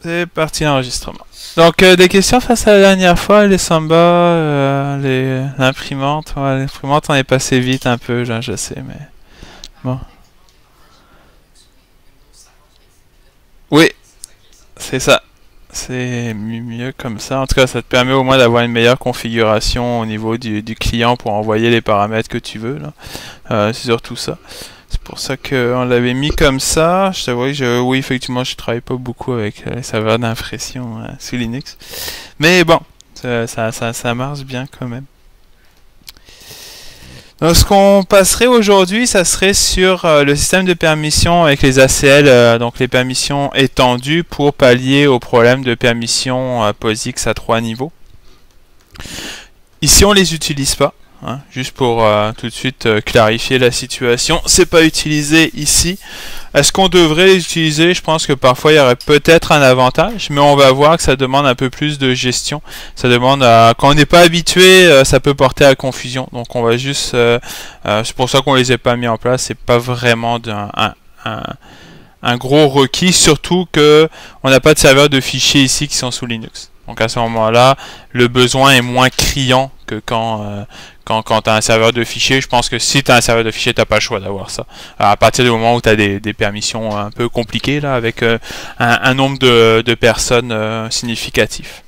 C'est parti l'enregistrement. Donc des questions face à la dernière fois, les Samba, l'imprimante. Ouais, l'imprimante on est passé vite un peu, je sais, mais bon. Oui, c'est ça. C'est mieux comme ça. En tout cas, ça te permet au moins d'avoir une meilleure configuration au niveau du client pour envoyer les paramètres que tu veux. C'est surtout ça. C'est pour ça qu'on l'avait mis comme ça. Je t'avoue que oui, effectivement, je travaille pas beaucoup avec les serveurs d'impression sous Linux. Mais bon, ça marche bien quand même. Donc, ce qu'on passerait aujourd'hui, ça serait sur le système de permission avec les ACL, donc les permissions étendues pour pallier au problème de permission POSIX à 3 niveaux. Ici, on les utilise pas. Hein, juste pour tout de suite clarifier la situation, c'est pas utilisé ici. Est-ce qu'on devrait les utiliser? Je pense que parfois il y aurait peut-être un avantage, mais on va voir que ça demande un peu plus de gestion. Ça demande quand on n'est pas habitué, ça peut porter à confusion. Donc on va juste, c'est pour ça qu'on les a pas mis en place. C'est pas vraiment un gros requis, surtout que on n'a pas de serveur de fichiers ici qui sont sous Linux. Donc à ce moment-là, le besoin est moins criant que quand tu as un serveur de fichiers. Je pense que si tu as un serveur de fichiers, tu n'as pas le choix d'avoir ça. Alors, à partir du moment où tu as des permissions un peu compliquées, là, avec un nombre de personnes significatif.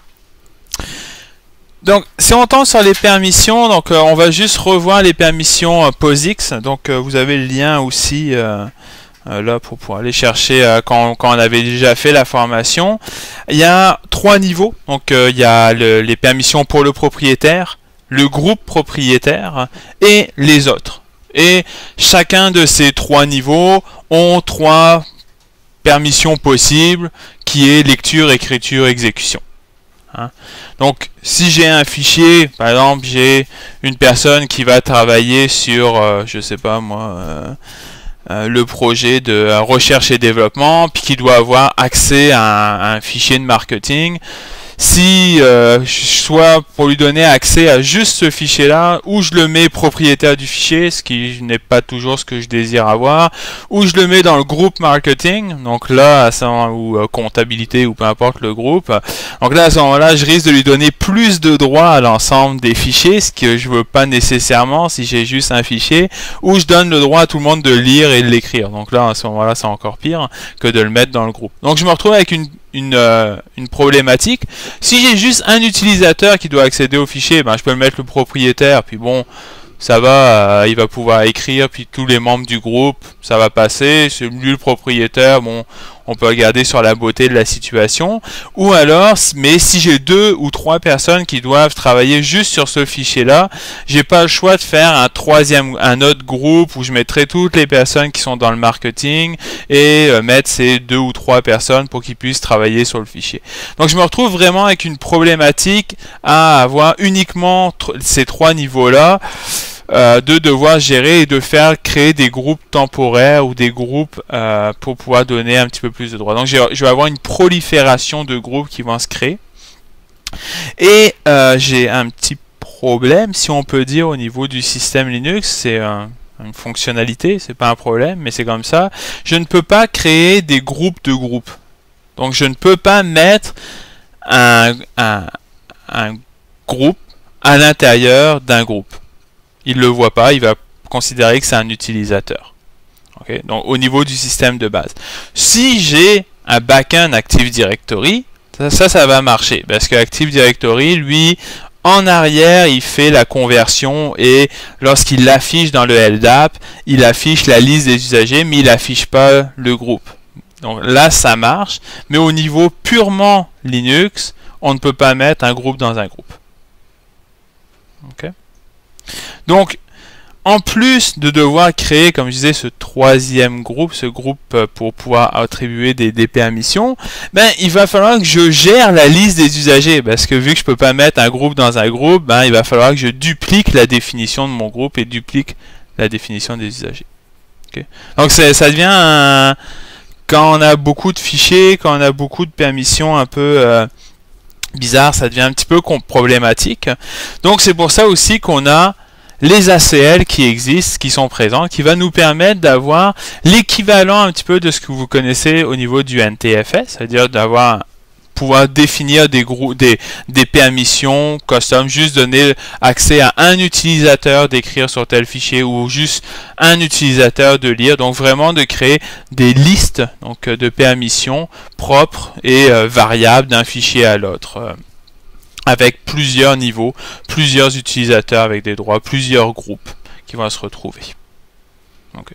Donc, si on tombe sur les permissions, donc on va juste revoir les permissions POSIX. Donc, vous avez le lien aussi là pour pouvoir aller chercher quand on avait déjà fait la formation. Il y a 3 niveaux. Donc, il y a les permissions pour le propriétaire, le groupe propriétaire et les autres. Et chacun de ces 3 niveaux ont 3 permissions possibles qui est lecture, écriture, exécution. Hein? Donc si j'ai un fichier, par exemple j'ai une personne qui va travailler sur, je sais pas moi, le projet de recherche et développement, puis qui doit avoir accès à un fichier de marketing. Si soit pour lui donner accès à juste ce fichier-là, ou je le mets propriétaire du fichier, ce qui n'est pas toujours ce que je désire avoir, ou je le mets dans le groupe marketing, donc là, ou comptabilité, ou peu importe le groupe. Donc là, à ce moment-là, je risque de lui donner plus de droits à l'ensemble des fichiers, ce que je veux pas nécessairement si j'ai juste un fichier, ou je donne le droit à tout le monde de lire et de l'écrire. Donc là, à ce moment-là, c'est encore pire que de le mettre dans le groupe. Donc je me retrouve avec une problématique. Si j'ai juste un utilisateur qui doit accéder au fichier, ben je peux le mettre le propriétaire, puis bon, ça va, il va pouvoir écrire, puis tous les membres du groupe, ça va passer. C'est lui le propriétaire, bon, on peut regarder sur la beauté de la situation. Ou alors, mais si j'ai 2 ou 3 personnes qui doivent travailler juste sur ce fichier-là, j'ai pas le choix de faire un autre groupe où je mettrai toutes les personnes qui sont dans le marketing et mettre ces 2 ou 3 personnes pour qu'ils puissent travailler sur le fichier. Donc je me retrouve vraiment avec une problématique à avoir uniquement ces 3 niveaux-là. De devoir gérer et de faire créer des groupes temporaires ou des groupes pour pouvoir donner un petit peu plus de droits. Donc je vais avoir une prolifération de groupes qui vont se créer. Et j'ai un petit problème, si on peut dire, au niveau du système Linux. C'est une fonctionnalité, c'est pas un problème, mais c'est comme ça. Je ne peux pas créer des groupes de groupes. Donc je ne peux pas mettre un groupe à l'intérieur d'un groupe. Il ne le voit pas, il va considérer que c'est un utilisateur. Okay? Donc au niveau du système de base. Si j'ai un backend Active Directory, ça va marcher. Parce que Active Directory, lui, en arrière, il fait la conversion et lorsqu'il l'affiche dans le LDAP, il affiche la liste des usagers, mais il n'affiche pas le groupe. Donc là, ça marche. Mais au niveau purement Linux, on ne peut pas mettre un groupe dans un groupe. Ok? Donc, en plus de devoir créer, comme je disais, ce 3e groupe, ce groupe pour pouvoir attribuer des permissions, ben, il va falloir que je gère la liste des usagers, parce que vu que je peux pas mettre un groupe dans un groupe, ben, il va falloir que je duplique la définition de mon groupe et duplique la définition des usagers. Okay. Donc, ça devient quand on a beaucoup de fichiers, quand on a beaucoup de permissions un peu bizarre, ça devient un petit peu problématique. Donc c'est pour ça aussi qu'on a les ACL qui existent, qui sont présents, qui va nous permettre d'avoir l'équivalent un petit peu de ce que vous connaissez au niveau du NTFS, c'est-à-dire pouvoir définir des permissions custom, juste donner accès à un utilisateur d'écrire sur tel fichier ou juste un utilisateur de lire. Donc vraiment de créer des listes donc, de permissions propres et variables d'un fichier à l'autre. Avec plusieurs niveaux, plusieurs utilisateurs avec des droits, plusieurs groupes qui vont se retrouver. Okay.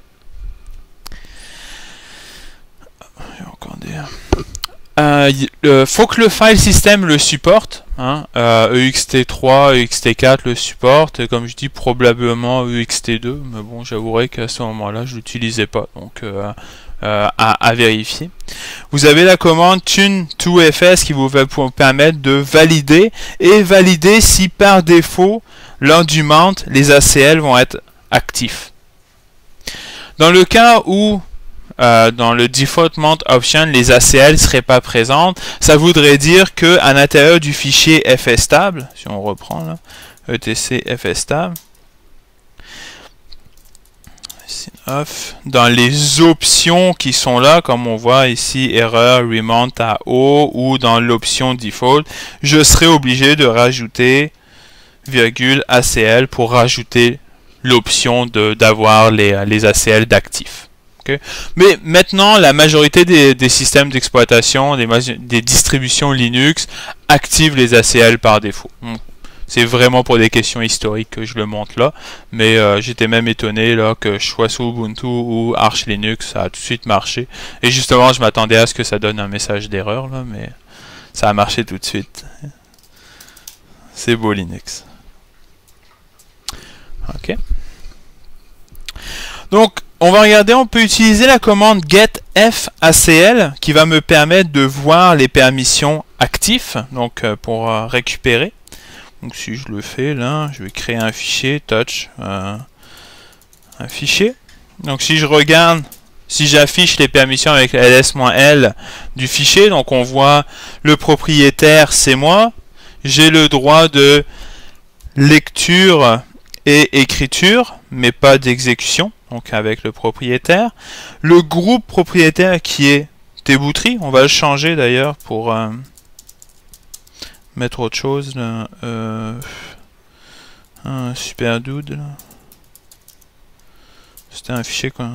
J'ai encore dire. Faut que le file system le supporte, hein, EXT3, EXT4 le supporte, et comme je dis probablement EXT2, mais bon j'avouerai qu'à ce moment-là je l'utilisais pas, donc à vérifier. Vous avez la commande tune2fs qui vous va permettre de valider si par défaut lors du mount les ACL vont être actifs. Dans le cas où dans le default mount option, les ACL ne seraient pas présentes, ça voudrait dire que à l'intérieur du fichier fstable, si on reprend là, etc fstable, dans les options qui sont là, comme on voit ici, erreur, remount à haut, ou dans l'option default, je serai obligé de rajouter virgule ACL pour rajouter l'option d'avoir les ACL d'actifs. Okay. Mais maintenant, la majorité des systèmes d'exploitation, des distributions Linux, activent les ACL par défaut. C'est vraiment pour des questions historiques que je le montre là. Mais j'étais même étonné là, que je sois sous Ubuntu ou Arch Linux, ça a tout de suite marché. Et justement, je m'attendais à ce que ça donne un message d'erreur, là, mais ça a marché tout de suite. C'est beau Linux. Ok. Donc, on va regarder, on peut utiliser la commande getFACL qui va me permettre de voir les permissions actifs, donc pour récupérer. Donc si je le fais là, je vais créer un fichier touch, un fichier. Donc si je regarde, si j'affiche les permissions avec ls-l du fichier, donc on voit le propriétaire c'est moi, j'ai le droit de lecture et écriture, mais pas d'exécution. Donc avec le propriétaire. Le groupe propriétaire qui est Teboutry, on va le changer d'ailleurs pour mettre autre chose. Un super dude. C'était un fichier quoi.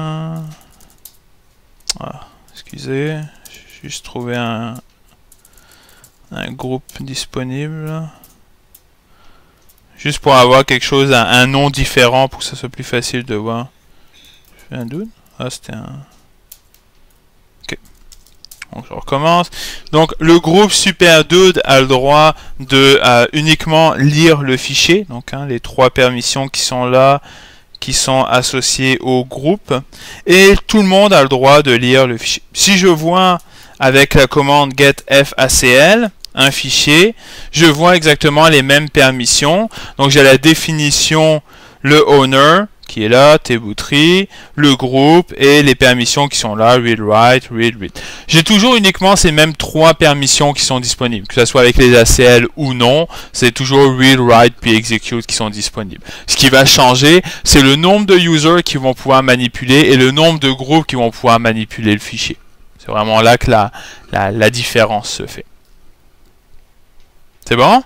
Excusez, j'ai juste trouvé un groupe disponible. Juste pour avoir quelque chose, un nom différent pour que ça soit plus facile de voir. Je fais un doute. Ah, c'était un... Ok. Donc, je recommence. Donc, le groupe SuperDude a le droit de uniquement lire le fichier. Donc, hein, les 3 permissions qui sont là, qui sont associées au groupe. Et tout le monde a le droit de lire le fichier. Si je vois avec la commande getFACL, un fichier, je vois exactement les mêmes permissions. Donc j'ai la définition, le owner qui est là, Teboutry, le groupe et les permissions qui sont là, read, write, read, read. J'ai toujours uniquement ces mêmes 3 permissions qui sont disponibles, que ce soit avec les ACL ou non, c'est toujours read, write puis execute qui sont disponibles. Ce qui va changer, c'est le nombre de users qui vont pouvoir manipuler et le nombre de groupes qui vont pouvoir manipuler le fichier. C'est vraiment là que la différence se fait. C'est bon?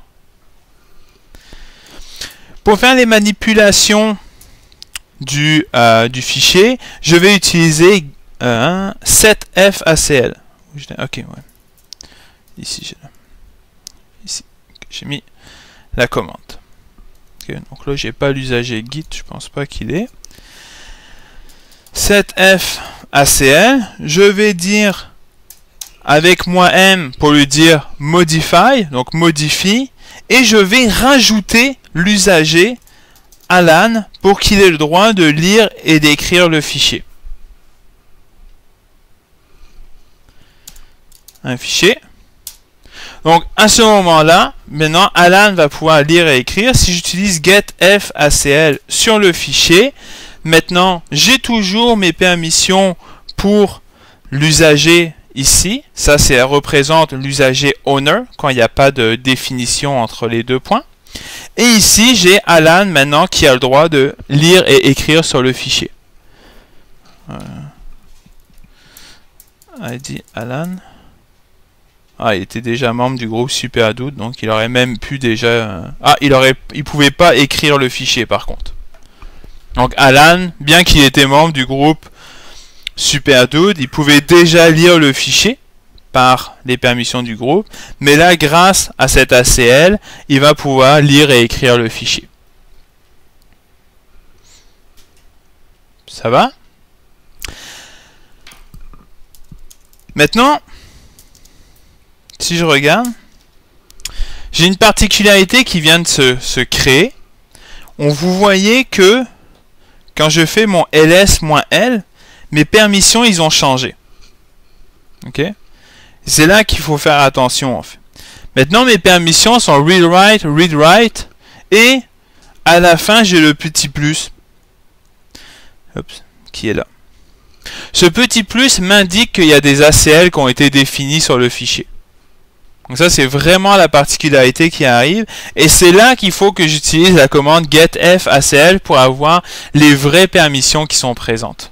Pour faire les manipulations du fichier, je vais utiliser setFACL. Ok, ouais. Ici, j'ai mis la commande. Okay, donc là, j'ai pas l'usager Git, je pense pas qu'il est. setFACL, je vais dire avec moi-même pour lui dire modify, donc modifie, et je vais rajouter l'usager Alan pour qu'il ait le droit de lire et d'écrire le fichier. Un fichier. Donc à ce moment-là, maintenant Alan va pouvoir lire et écrire. Si j'utilise getFACL sur le fichier, maintenant j'ai toujours mes permissions pour l'usager ici. Ça représente l'usager owner quand il n'y a pas de définition entre les 2 points. Et ici, j'ai Alan maintenant qui a le droit de lire et écrire sur le fichier. ID Alan. Ah, il était déjà membre du groupe SuperDude, donc il aurait même pu déjà... il pouvait pas écrire le fichier par contre. Donc Alan, bien qu'il était membre du groupe SuperDude, il pouvait déjà lire le fichier par les permissions du groupe, mais là, grâce à cet ACL, il va pouvoir lire et écrire le fichier. Ça va? Maintenant, si je regarde, j'ai une particularité qui vient de se créer. Vous voyez que quand je fais mon ls-l, mes permissions, ils ont changé. Ok? C'est là qu'il faut faire attention en fait. Maintenant, mes permissions sont read-write, read-write, et à la fin, j'ai le petit plus. Oups, qui est là. Ce petit plus m'indique qu'il y a des ACL qui ont été définis sur le fichier. Donc ça, c'est vraiment la particularité qui arrive. Et c'est là qu'il faut que j'utilise la commande getF ACL pour avoir les vraies permissions qui sont présentes.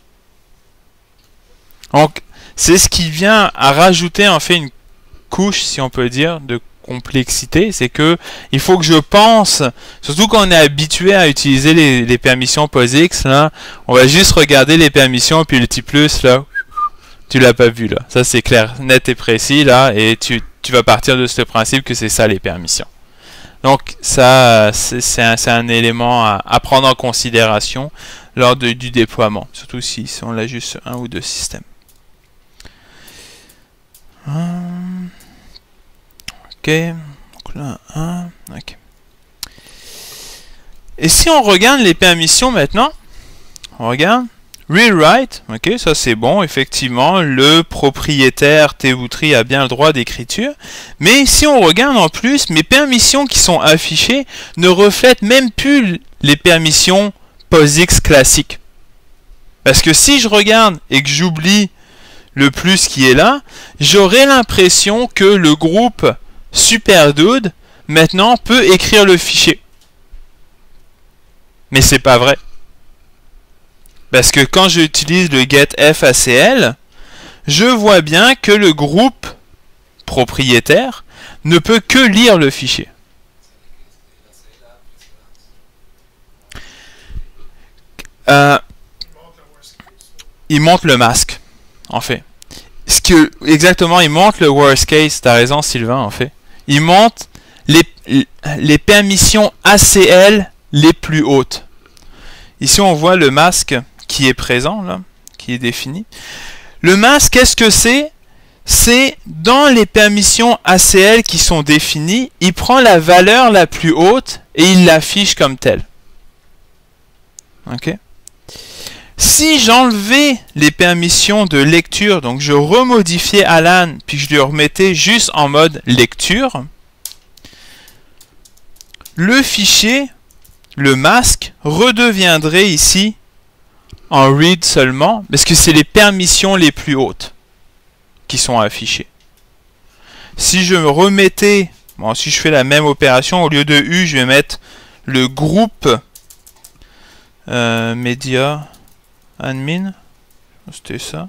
Donc, c'est ce qui vient à rajouter en fait une couche, si on peut dire, de complexité. C'est que il faut que je pense, surtout quand on est habitué à utiliser les permissions POSIX, là, on va juste regarder les permissions, puis le petit plus, là, tu l'as pas vu, là. Ça, c'est clair, net et précis, là, et tu vas partir de ce principe que c'est ça, les permissions. Donc, ça, c'est un élément à prendre en considération lors du déploiement, surtout si on a juste un ou deux systèmes. Ok, donc là, ok. Et si on regarde les permissions maintenant, on regarde read-write, ok, ça c'est bon, effectivement, le propriétaire Twotree a bien le droit d'écriture, mais si on regarde en plus, mes permissions qui sont affichées ne reflètent même plus les permissions POSIX classiques. Parce que si je regarde et que j'oublie le plus qui est là, j'aurai l'impression que le groupe SuperDude maintenant peut écrire le fichier. Mais c'est pas vrai. Parce que quand j'utilise le getF ACL, je vois bien que le groupe propriétaire ne peut que lire le fichier. Il montre le masque, en fait. Exactement, il montre le worst case, t'as raison Sylvain, en fait. Il montre les permissions ACL les plus hautes. Ici, on voit le masque qui est présent, là, qui est défini. Le masque, qu'est-ce que c'est? C'est dans les permissions ACL qui sont définies, il prend la valeur la plus haute et il l'affiche comme telle. Ok? Si j'enlevais les permissions de lecture, donc je remodifiais Alan, puis je le remettais juste en mode lecture, le fichier, le masque, redeviendrait ici en read seulement, parce que c'est les permissions les plus hautes qui sont affichées. Si je me remettais, bon, si je fais la même opération, au lieu de U, je vais mettre le groupe média admin, c'était ça.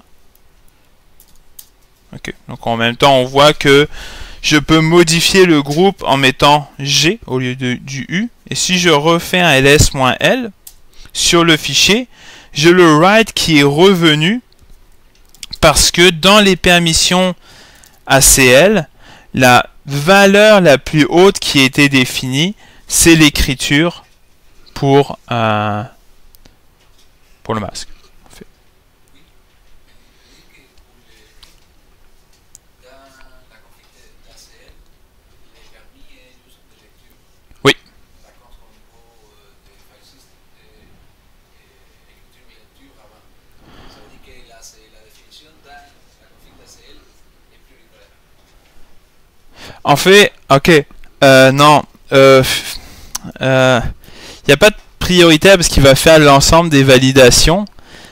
Ok, donc en même temps, on voit que je peux modifier le groupe en mettant G au lieu du U. Et si je refais un ls-l sur le fichier, j'ai le write qui est revenu parce que dans les permissions ACL, la valeur la plus haute qui a été définie, c'est l'écriture pour le masque. Oui. En fait, ok, non, il n'y a pas de prioritaire parce qu'il va faire l'ensemble des validations.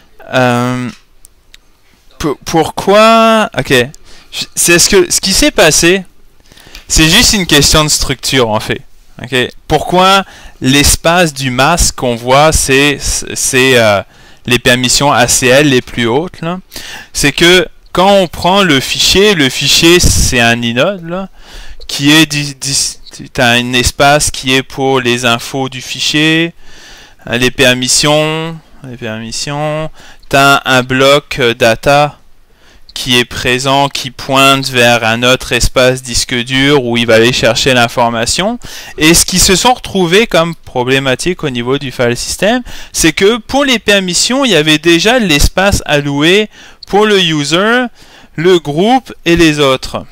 Pourquoi? Ok, c'est ce qui s'est passé, c'est juste une question de structure en fait. Okay. Pourquoi l'espace du masque qu'on voit, c'est les permissions ACL les plus hautes? C'est que quand on prend le fichier c'est un inode là, qui est tu as un espace qui est pour les infos du fichier, les permissions, tu as un bloc data qui est présent, qui pointe vers un autre espace disque dur où il va aller chercher l'information. Et ce qui se sont retrouvés comme problématique au niveau du file system, c'est que pour les permissions, il y avait déjà l'espace alloué pour le user, le groupe et les autres.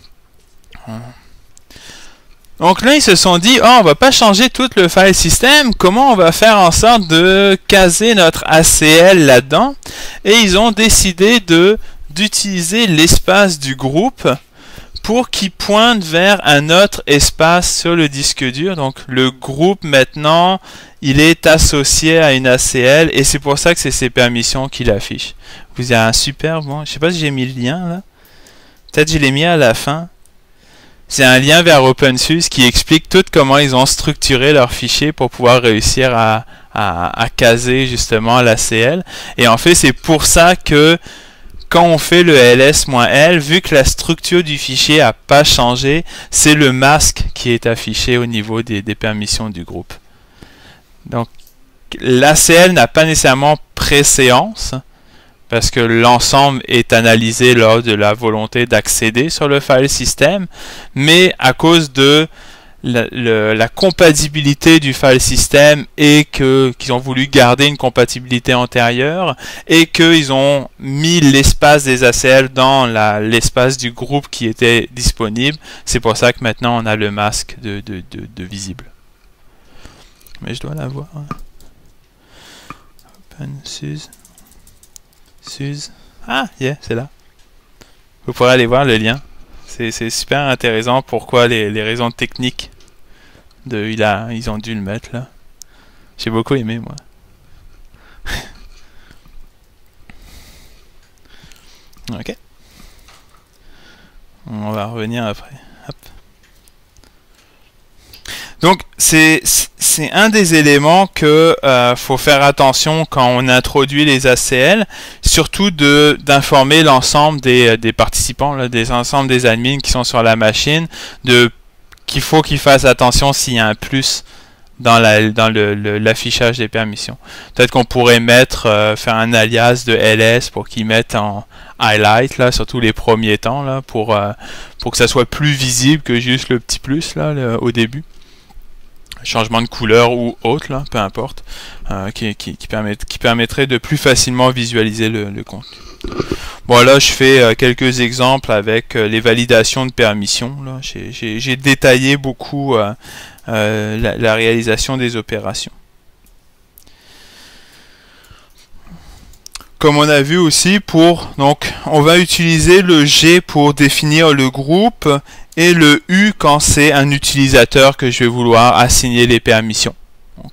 Donc là, ils se sont dit, oh, on va pas changer tout le file system, comment on va faire en sorte de caser notre ACL là-dedans? Et ils ont décidé d'utiliser l'espace du groupe pour qu'il pointe vers un autre espace sur le disque dur. Donc le groupe maintenant, il est associé à une ACL et c'est pour ça que c'est ces permissions qu'il affiche. Vous avez un super bon, je sais pas si j'ai mis le lien là. Peut-être je l'ai mis à la fin. C'est un lien vers OpenSUSE qui explique tout comment ils ont structuré leur fichier pour pouvoir réussir à caser justement l'ACL. Et en fait, c'est pour ça que quand on fait le ls-l, vu que la structure du fichier n'a pas changé, c'est le masque qui est affiché au niveau des permissions du groupe. Donc, l'ACL n'a pas nécessairement préséance, parce que l'ensemble est analysé lors de la volonté d'accéder sur le file system, mais à cause de la compatibilité du file system et qu'ils ont voulu garder une compatibilité antérieure et qu'ils ont mis l'espace des ACL dans l'espace du groupe qui était disponible, c'est pour ça que maintenant on a le masque de visible. Mais je dois l'avoir. OpenSUSE. Ah, yeah, c'est là. Vous pourrez aller voir le lien. C'est super intéressant pourquoi les raisons techniques ils ont dû le mettre là. J'ai beaucoup aimé moi. Ok. On va revenir après. Hop. Donc c'est un des éléments que faut faire attention quand on introduit les ACL, surtout d'informer l'ensemble des participants, là, l'ensemble des admins qui sont sur la machine, qu'il faut qu'ils fassent attention s'il y a un plus dans l'affichage des permissions. Peut-être qu'on pourrait faire un alias de ls pour qu'ils mettent en highlight là, surtout les premiers temps là, pour que ça soit plus visible que juste le petit plus là au début. Changement de couleur ou autre là, peu importe, qui permettrait de plus facilement visualiser le contenu. Bon là je fais quelques exemples avec les validations de permissions. J'ai détaillé beaucoup la réalisation des opérations. Comme on a vu aussi donc on va utiliser le G pour définir le groupe et le U quand c'est un utilisateur que je vais vouloir assigner les permissions. Donc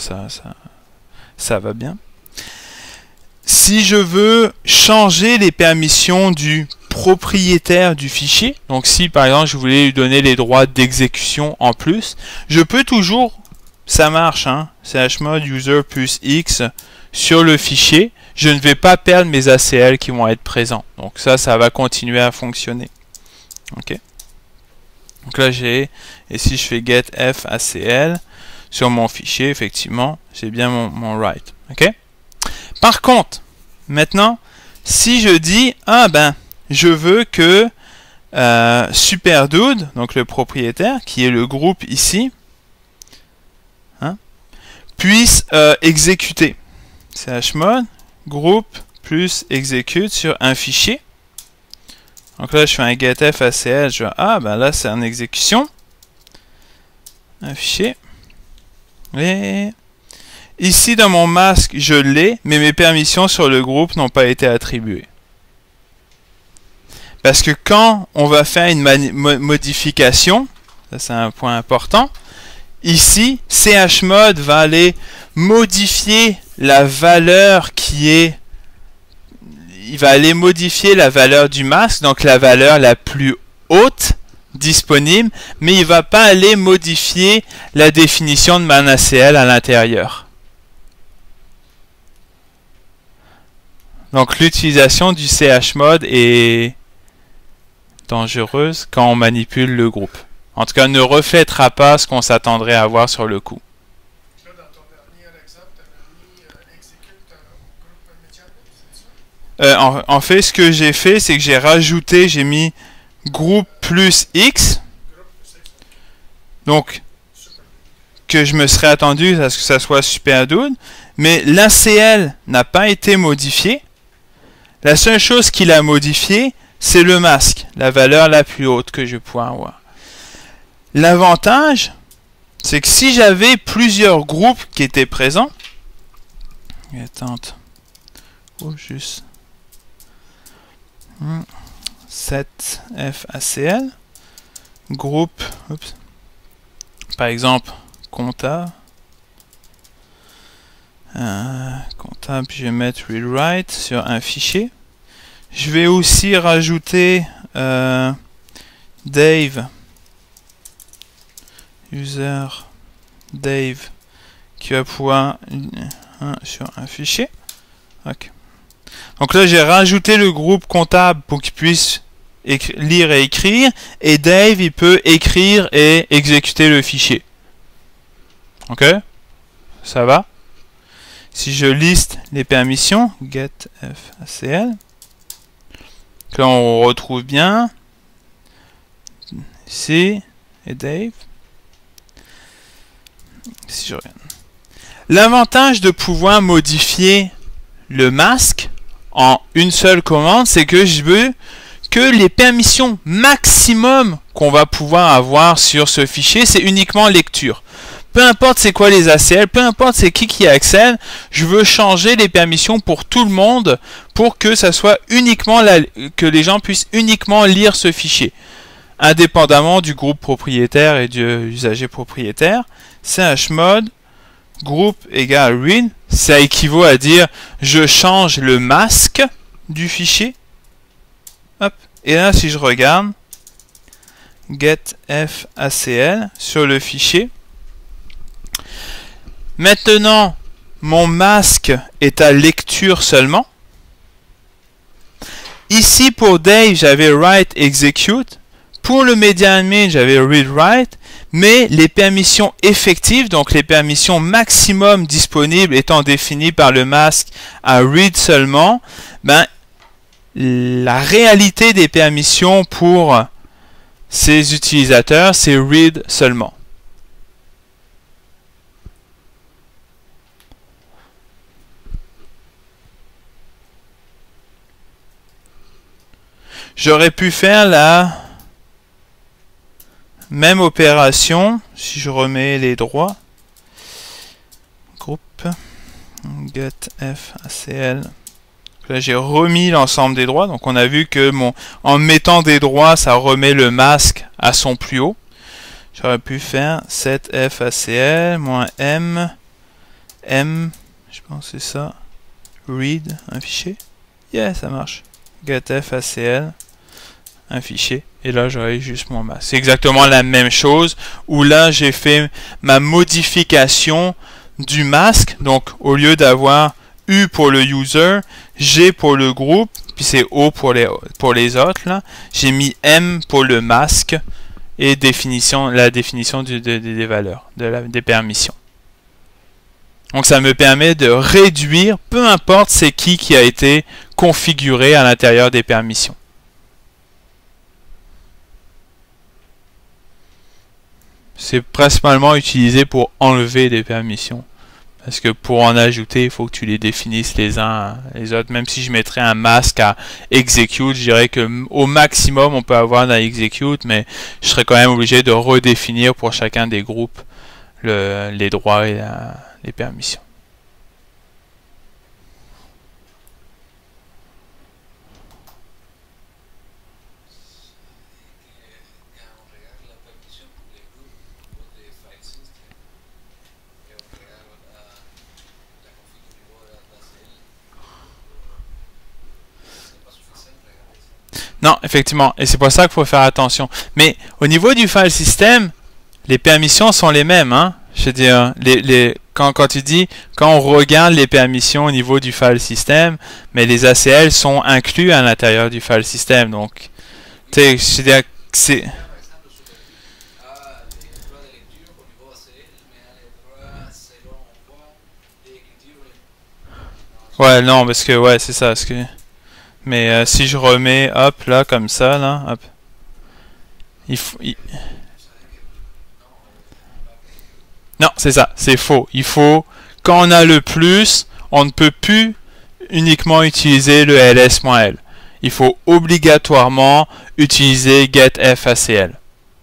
ça va bien. Si je veux changer les permissions du propriétaire du fichier, donc si par exemple je voulais lui donner les droits d'exécution en plus, je peux toujours, ça marche, hein, chmod user plus x sur le fichier, je ne vais pas perdre mes ACL qui vont être présents. Donc ça va continuer à fonctionner. Ok. Donc là et si je fais get f ACL sur mon fichier, effectivement, j'ai bien mon write. Ok. Par contre, maintenant, si je dis, je veux que SuperDude, donc le propriétaire, qui est le groupe ici, hein, puisse exécuter. Chmod groupe plus exécute sur un fichier. Donc là, je fais un getF ACL, je vois, là, c'est en exécution. Un fichier. Et ici, dans mon masque, je l'ai, mais mes permissions sur le groupe n'ont pas été attribuées. Parce que quand on va faire une modification, ça c'est un point important, ici, chmod va aller modifier la valeur il va aller modifier la valeur du masque, donc la valeur la plus haute disponible, mais il ne va pas aller modifier la définition de man ACL à l'intérieur. Donc l'utilisation du chmod est dangereuse quand on manipule le groupe. En tout cas, ne reflètera pas ce qu'on s'attendrait à voir sur le coup. Là, dans ton dernier exemple, tu avais mis execute groupe immediately, c'est ça? En fait, ce que j'ai fait, c'est que j'ai mis groupe plus X. Donc, que je me serais attendu à ce que ça soit super dude. Mais l'ACL n'a pas été modifié. La seule chose qu'il a modifié, c'est le masque, la valeur la plus haute que je pourrais avoir. L'avantage, c'est que si j'avais plusieurs groupes qui étaient présents, juste 7FACL, groupe, par exemple, comptable, puis je vais mettre read write sur un fichier. Je vais aussi rajouter Dave, user Dave, qui va pouvoir sur un fichier. Okay. Donc là, j'ai rajouté le groupe comptable pour qu'il puisse lire et écrire, et Dave, il peut écrire et exécuter le fichier. Ok? Ça va? Si je liste les permissions, getFACL, que là on retrouve bien ici, et Dave. Si je regarde. L'avantage de pouvoir modifier le masque en une seule commande, c'est que je veux que les permissions maximum qu'on va pouvoir avoir sur ce fichier, c'est uniquement lecture. Peu importe c'est quoi les ACL, peu importe c'est qui accède, je veux changer les permissions pour tout le monde pour que ça soit uniquement que les gens puissent uniquement lire ce fichier, indépendamment du groupe propriétaire et du usager propriétaire. Chmod groupe égale read, ça équivaut à dire je change le masque du fichier. Hop. Et là, si je regarde getFACL sur le fichier, maintenant mon masque est à lecture seulement. Ici pour Dave, j'avais write execute. Pour le MediaAdmin, j'avais read write. Mais les permissions effectives, donc les permissions maximum disponibles étant définies par le masque à read seulement, ben, la réalité des permissions pour ces utilisateurs, c'est read seulement. J'aurais pu faire la même opération si je remets les droits. Groupe getFACL. Là, j'ai remis l'ensemble des droits. Donc, on a vu que en mettant des droits, ça remet le masque à son plus haut. J'aurais pu faire 7FACL -m, je pense que c'est ça, read, un fichier. Yeah, ça marche. getFACL, un fichier. Et là, j'aurais juste mon masque. C'est exactement la même chose où là, j'ai fait ma modification du masque. Donc, au lieu d'avoir U pour le user, G pour le groupe, puis c'est O pour les autres, là, j'ai mis M pour le masque et la définition des valeurs, des permissions. Donc, ça me permet de réduire, peu importe c'est qui a été configuré à l'intérieur des permissions. C'est principalement utilisé pour enlever des permissions. Parce que pour en ajouter, il faut que tu les définisses les uns les autres. Même si je mettrais un masque à execute, je dirais que au maximum, on peut avoir un execute, mais je serais quand même obligé de redéfinir pour chacun des groupes les droits et les permissions. Non, effectivement. Et c'est pour ça qu'il faut faire attention. Mais au niveau du file system, les permissions sont les mêmes. Hein. Je veux dire, quand tu dis, quand on regarde les permissions au niveau du file system, mais les ACL sont inclus à l'intérieur du file system. Donc, tu sais, je veux dire, c'est... Ouais, non, parce que, ouais, c'est ça. Parce que... Mais si je remets, hop, là, comme ça, là, hop. Non, c'est ça, c'est faux. Il faut, quand on a le plus, on ne peut plus uniquement utiliser le ls-l. Il faut obligatoirement utiliser getFACL.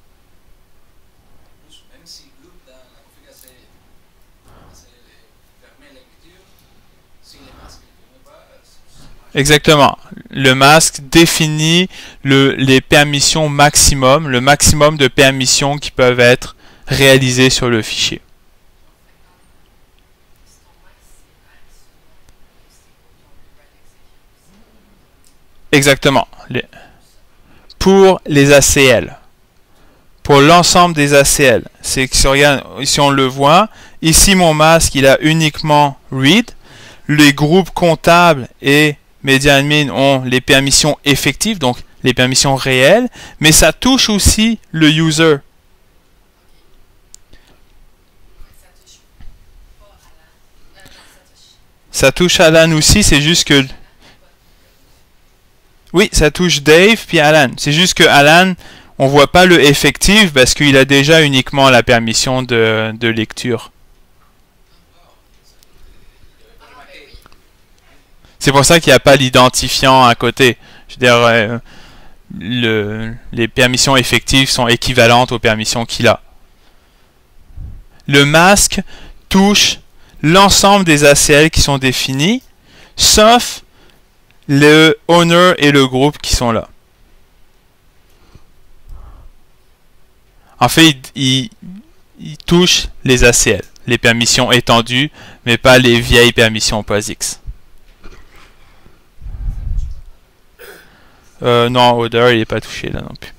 Exactement. Le masque définit les permissions maximum, le maximum de permissions qui peuvent être réalisées sur le fichier. Exactement. Pour les ACL. Pour l'ensemble des ACL. C'est que si on le voit, ici mon masque il a uniquement read. Les groupes comptables et MediaAdmin ont les permissions effectives, donc les permissions réelles, mais ça touche aussi le user. Ça touche Alan aussi, c'est juste que... Oui, ça touche Dave puis Alan. C'est juste que Alan, on voit pas le effectif parce qu'il a déjà uniquement la permission de lecture. C'est pour ça qu'il n'y a pas l'identifiant à côté. Je veux dire, les permissions effectives sont équivalentes aux permissions qu'il a. Le masque touche l'ensemble des ACL qui sont définis, sauf le owner et le groupe qui sont là. En fait, il touche les ACL, les permissions étendues, mais pas les vieilles permissions POSIX. Non, Other, il n'est pas touché là non plus.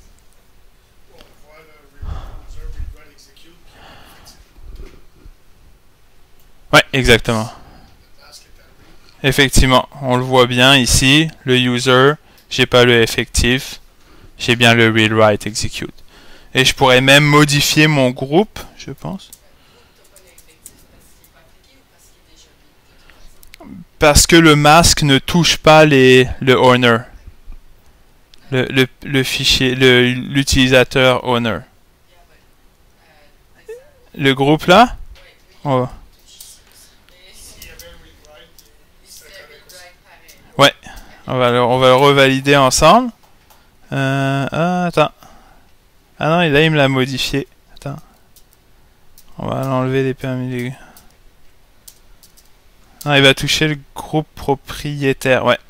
Ouais, exactement. Effectivement, on le voit bien ici, le user, j'ai pas le effectif, j'ai bien le read write execute. Et je pourrais même modifier mon groupe, je pense. Parce que le masque ne touche pas le owner. Le fichier, l'utilisateur owner. Le groupe là? Oh. Ouais, on va le revalider ensemble. Attends. Ah non, là il me l'a modifié. Attends. On va l'enlever des permis. Non, il va toucher le groupe propriétaire, ouais.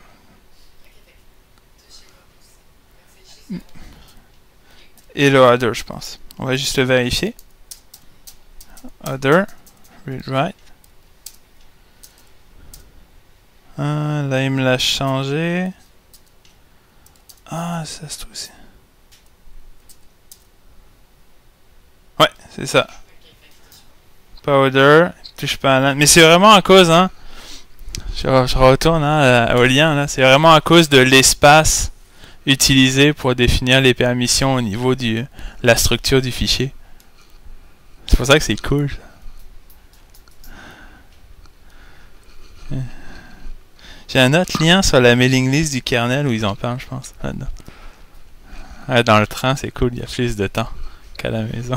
Et le other, je pense. On va juste le vérifier. Other, read write. Là, il me l'a changé. Ah, ça se trouve aussi. Ouais, c'est ça. Pas other, touche pas à l'un. Mais c'est vraiment à cause, hein. Je retourne hein, au lien, là. C'est vraiment à cause de l'espace utilisé pour définir les permissions au niveau de la structure du fichier. C'est pour ça que c'est cool. J'ai un autre lien sur la mailing list du kernel où ils en parlent, je pense. Là-dedans. Ouais, dans le train, c'est cool, il y a plus de temps qu'à la maison.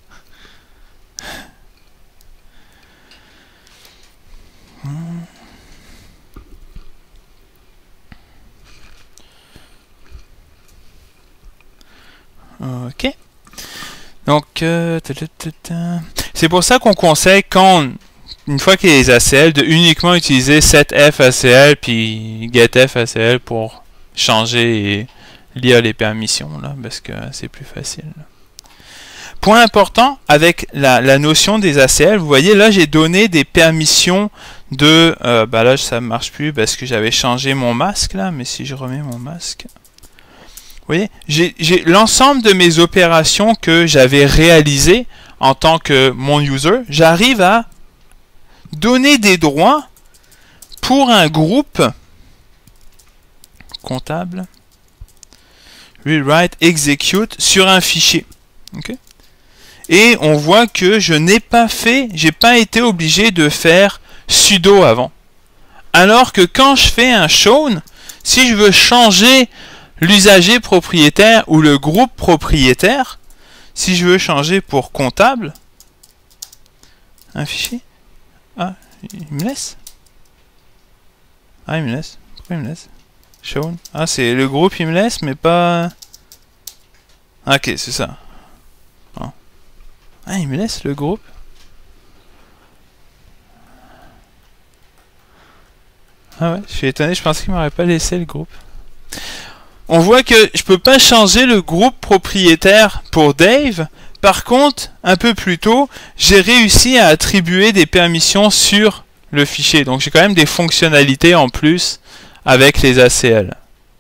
Ok. Donc, c'est pour ça qu'on conseille une fois qu'il y a les ACL, de uniquement utiliser setFACL puis getFACL pour changer et lire les permissions, là, parce que c'est plus facile. Point important avec la notion des ACL, vous voyez là j'ai donné des permissions de... bah là ça ne marche plus parce que j'avais changé mon masque là, mais si je remets mon masque... voyez, j'ai l'ensemble de mes opérations que j'avais réalisées en tant que mon user. J'arrive à donner des droits pour un groupe comptable, rewrite, execute sur un fichier. Okay? Et on voit que je n'ai pas fait, j'ai pas été obligé de faire sudo avant. Alors que quand je fais un shown, si je veux changer l'usager propriétaire ou le groupe propriétaire, si je veux changer pour comptable, un fichier, ah, il me laisse. Ah, il me laisse. Pourquoi il me laisse? Shown. Ah, c'est le groupe, il me laisse, mais pas... Ok, c'est ça. Oh. Ah, il me laisse le groupe. Ah ouais, je suis étonné, je pensais qu'il m'aurait pas laissé le groupe. On voit que je peux pas changer le groupe propriétaire pour Dave. Par contre, un peu plus tôt, j'ai réussi à attribuer des permissions sur le fichier. Donc j'ai quand même des fonctionnalités en plus avec les ACL.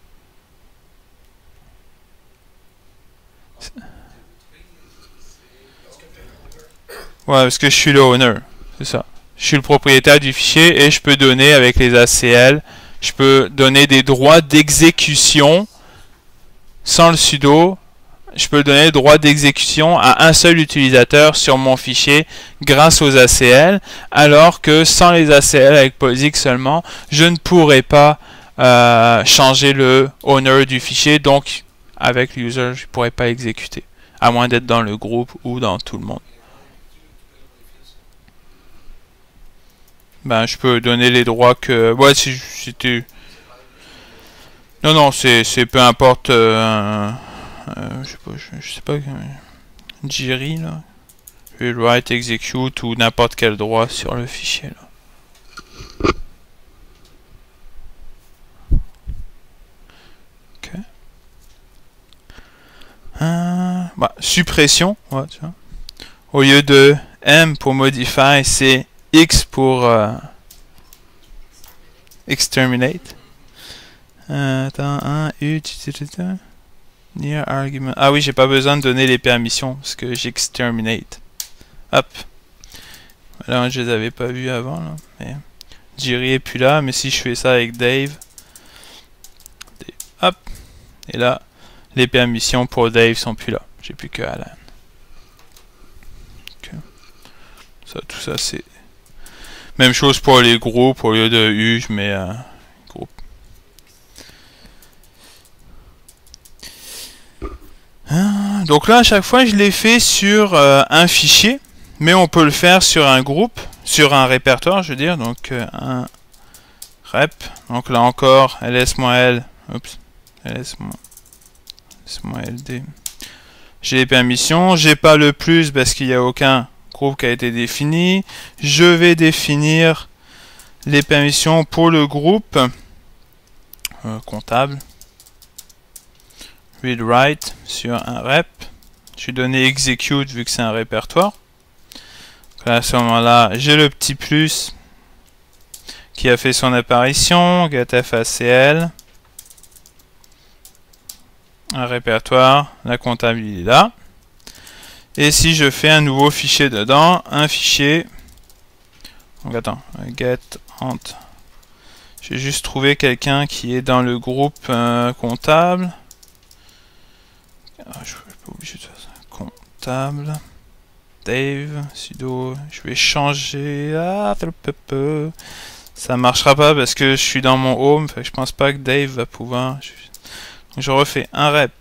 Ouais, parce que je suis le owner, c'est ça. Je suis le propriétaire du fichier et je peux donner avec les ACL, je peux donner des droits d'exécution sans le sudo. Je peux donner le droit d'exécution à un seul utilisateur sur mon fichier grâce aux ACL, alors que sans les ACL avec POSIX seulement, je ne pourrais pas changer le owner du fichier, donc avec l'user, je ne pourrais pas exécuter, à moins d'être dans le groupe ou dans tout le monde. Ben, je peux donner les droits que... Ouais, si c'était... Non, non, c'est peu importe... je sais pas... Jerry, là. Write, execute ou n'importe quel droit sur le fichier, là. Ok. Bah, suppression, ouais, tu vois. Au lieu de M pour modify, c'est X pour exterminate. Attends, near argument. Ah oui, j'ai pas besoin de donner les permissions parce que j'exterminate. Hop. Là, je les avais pas vus avant. Là. Mais Jerry est plus là, mais si je fais ça avec Dave. Hop. Et là, les permissions pour Dave sont plus là. J'ai plus que Alan. Okay. Ça, tout ça, c'est... Même chose pour les groupes, au lieu de U, je mets groupe. Donc là, à chaque fois, je l'ai fait sur un fichier, mais on peut le faire sur un groupe, sur un répertoire, je veux dire. Donc un rep. Donc là encore, ls-l, oups, ls-ld. J'ai les permissions, j'ai pas le plus parce qu'il n'y a aucun groupe qui a été défini. Je vais définir les permissions pour le groupe comptable. Read write sur un rep. Je vais donner execute vu que c'est un répertoire. Donc à ce moment-là, j'ai le petit plus qui a fait son apparition. getFACL. Un répertoire. La comptable il est là. Et si je fais un nouveau fichier dedans, un fichier, donc attends, get ant, j'ai juste trouvé quelqu'un qui est dans le groupe comptable. Je suis pas obligé de faire ça. Comptable, Dave, sudo, je vais changer, ça marchera pas parce que je suis dans mon home, fait que je pense pas que Dave va pouvoir, donc je refais un rep.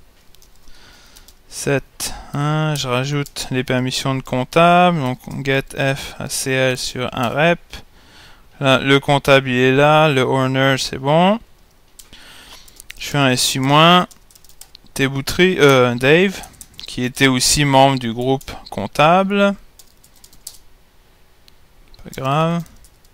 7, 1, je rajoute les permissions de comptable, donc getFACL sur un rep. Là, le comptable il est là, le owner c'est bon. Je fais un SU-, Dave, qui était aussi membre du groupe comptable. Pas grave.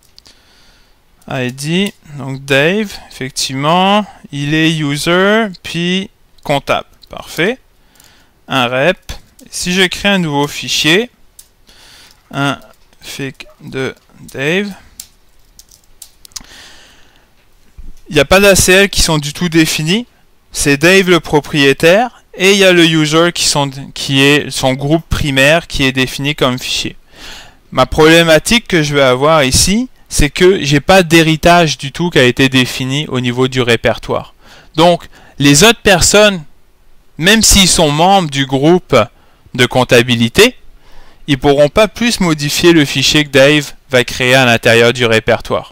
ID, donc Dave, effectivement, il est user, puis comptable. Parfait. Un rep. Si je crée un nouveau fichier, un fic de Dave, il n'y a pas d'ACL qui sont du tout définis. c'est Dave le propriétaire, et il y a le user qui est son groupe primaire qui est défini comme fichier. Ma problématique que je vais avoir ici, c'est que j'ai pas d'héritage du tout qui a été défini au niveau du répertoire. Donc, les autres personnes, même s'ils sont membres du groupe de comptabilité, ils ne pourront pas plus modifier le fichier que Dave va créer à l'intérieur du répertoire.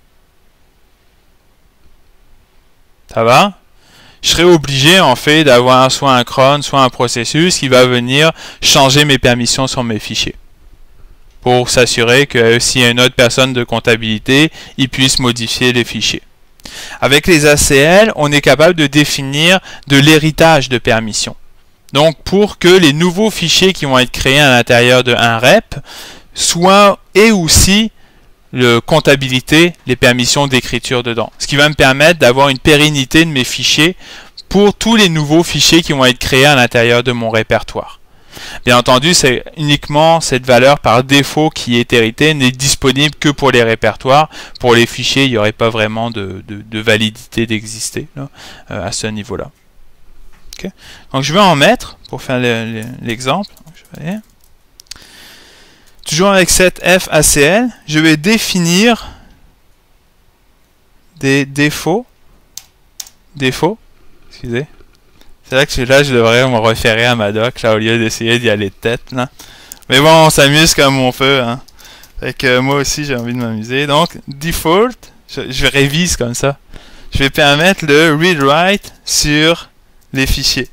Ça va? Je serai obligé en fait d'avoir soit un cron, soit un processus qui va venir changer mes permissions sur mes fichiers. Pour s'assurer que s'il y a une autre personne de comptabilité, il puisse modifier les fichiers. Avec les ACL, on est capable de définir de l'héritage de permissions. Donc, pour que les nouveaux fichiers qui vont être créés à l'intérieur de un rep soient et aussi le comptabilité, les permissions d'écriture dedans. Ce qui va me permettre d'avoir une pérennité de mes fichiers pour tous les nouveaux fichiers qui vont être créés à l'intérieur de mon répertoire. Bien entendu, c'est uniquement cette valeur par défaut qui est héritée, n'est disponible que pour les répertoires. Pour les fichiers, il n'y aurait pas vraiment de validité d'exister à ce niveau-là. Okay. Donc je vais en mettre pour faire l'exemple. Toujours avec cette FACL, je vais définir des défauts. Excusez. C'est là que je devrais me référer à ma doc là, au lieu d'essayer d'y aller de tête. Là. Mais bon, on s'amuse comme on peut. Hein. Fait que moi aussi j'ai envie de m'amuser. Donc, default, je révise comme ça. Je vais permettre le read-write sur les fichiers.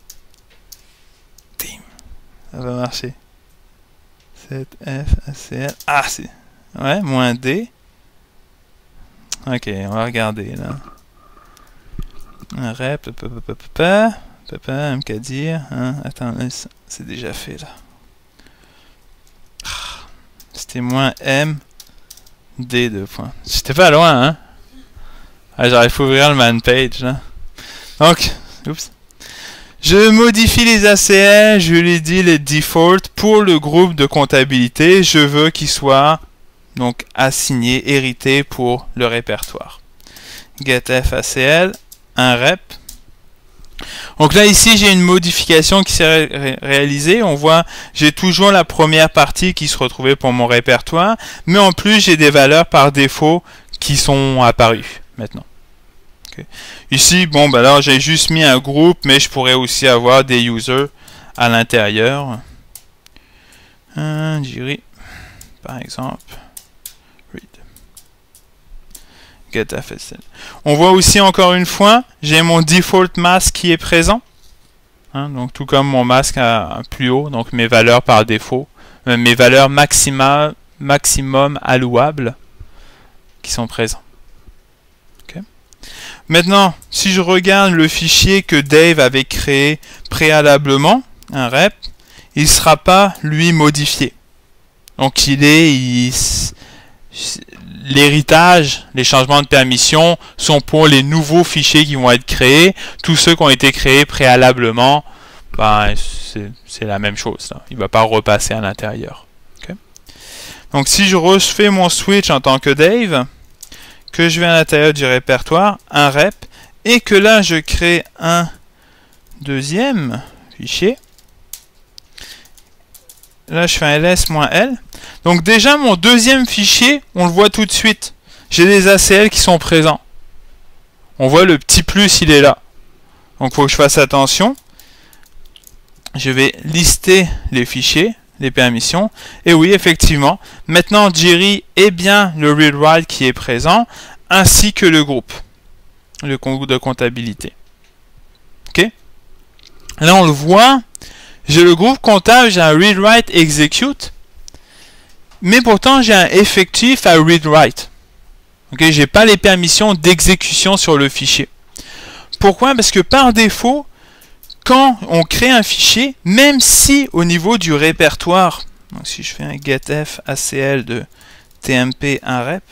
Ça va marcher. Cette FACL. Ah, c'est. Ouais, moins D. Ok, on va regarder là. Un rep, qu'à dire. Hein? Attends, c'est déjà fait là. C'était moins M, D 2 points. J'étais pas loin, hein? Ah, j'aurais pu ouvrir le man page là. Donc, oups. Je modifie les ACL, je lui dis les default pour le groupe de comptabilité. Je veux qu'il soit donc assigné, hérité pour le répertoire. GetFACL, un rep. Donc là ici j'ai une modification qui s'est réalisée. On voit j'ai toujours la première partie qui se retrouvait pour mon répertoire, mais en plus j'ai des valeurs par défaut qui sont apparues maintenant. Okay. Ici, bon, ben là, j'ai juste mis un groupe, mais je pourrais aussi avoir des users à l'intérieur. Jerry, par exemple. Read. GetFACL. On voit aussi, encore une fois, j'ai mon default mask qui est présent. Hein, donc, tout comme mon masque plus haut, donc mes valeurs par défaut, mes valeurs maximum allouables qui sont présents. Maintenant, si je regarde le fichier que Dave avait créé préalablement, un rep, il ne sera pas, lui, modifié. Donc, l'héritage, les changements de permission sont pour les nouveaux fichiers qui vont être créés. Tous ceux qui ont été créés préalablement, ben, c'est la même chose. Là. Il ne va pas repasser à l'intérieur. Okay. Donc, si je refais mon switch en tant que Dave, que je vais à l'intérieur du répertoire, un rep, et que là je crée un deuxième fichier. Là je fais un ls-l. Donc déjà mon deuxième fichier, on le voit tout de suite. J'ai des ACL qui sont présents. On voit le petit plus, il est là. Donc il faut que je fasse attention. Je vais lister les fichiers, les permissions. Et oui, effectivement, maintenant Jerry est bien le read-write qui est présent, ainsi que le groupe de comptabilité. Ok. Là, on le voit, j'ai le groupe comptable, j'ai un read-write execute, mais pourtant j'ai un effectif à read-write. Ok, j'ai pas les permissions d'exécution sur le fichier. Pourquoi? Parce que par défaut, quand on crée un fichier, même si au niveau du répertoire, donc si je fais un getFACL de tmp 1 rep,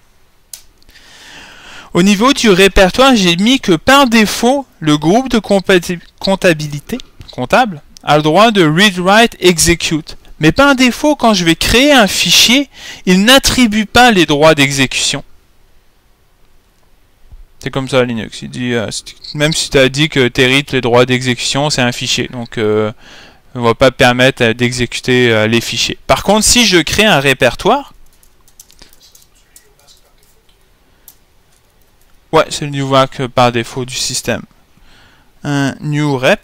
au niveau du répertoire, j'ai mis que par défaut, le groupe de comptabilité comptable a le droit de read, write, execute. Mais par défaut, quand je vais créer un fichier, il n'attribue pas les droits d'exécution. C'est comme ça Linux. Il dit, même si tu as dit que tu hérites les droits d'exécution, c'est un fichier. Donc, on va pas permettre d'exécuter les fichiers. Par contre, si je crée un répertoire, ouais, c'est le new mask par défaut du système. Un new rep,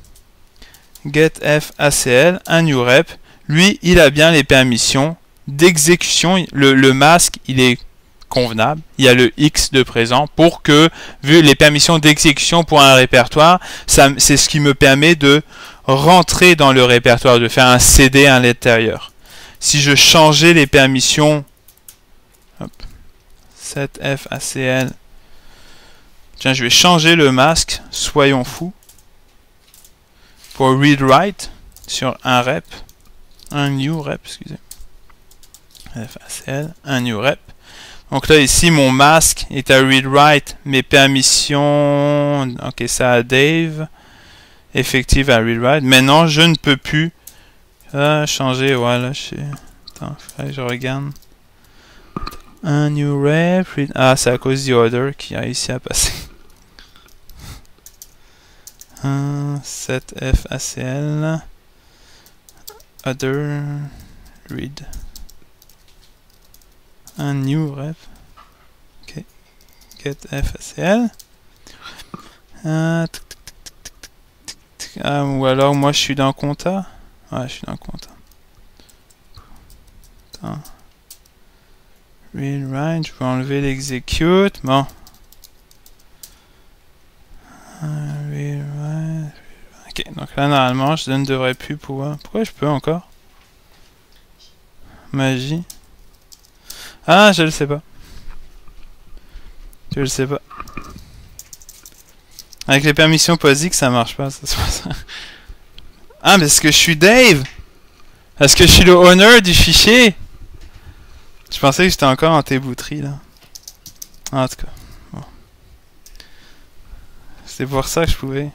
getF-ACL, un new rep, lui, il a bien les permissions d'exécution. Le masque, il est convenable. Il y a le X de présent pour que, vu les permissions d'exécution pour un répertoire, c'est ce qui me permet de rentrer dans le répertoire, de faire un CD à l'intérieur. Si je changeais les permissions, hop, setf-acl, tiens, je vais changer le masque, soyons fous, pour read-write sur un rep, un new rep, excusez, facl, un new rep. Donc là, ici, mon masque est à read-write, mes permissions, ok, ça a Dave, effective à read-write. Maintenant, je ne peux plus changer, voilà, attends, je regarde. Un new rep, ah, c'est à cause du order qui a réussi à passer. setf-acl, other, read. Un new rep. Ok. GetF-acl. Ou alors moi je suis dans compta. Ouais, je suis dans compta. Attends. Read write, je peux enlever l'execute. Bon. Read write. Ok, donc là normalement je ne devrais plus pouvoir. Pourquoi je peux encore? Magie. Ah, je le sais pas. Je le sais pas. Avec les permissions POSIX, ça marche pas. Ça. Ah, mais est-ce que je suis Dave? Est-ce que je suis le owner du fichier? Je pensais que j'étais encore en T-Boutry, là. En tout cas. Bon. C'est pour ça que je pouvais.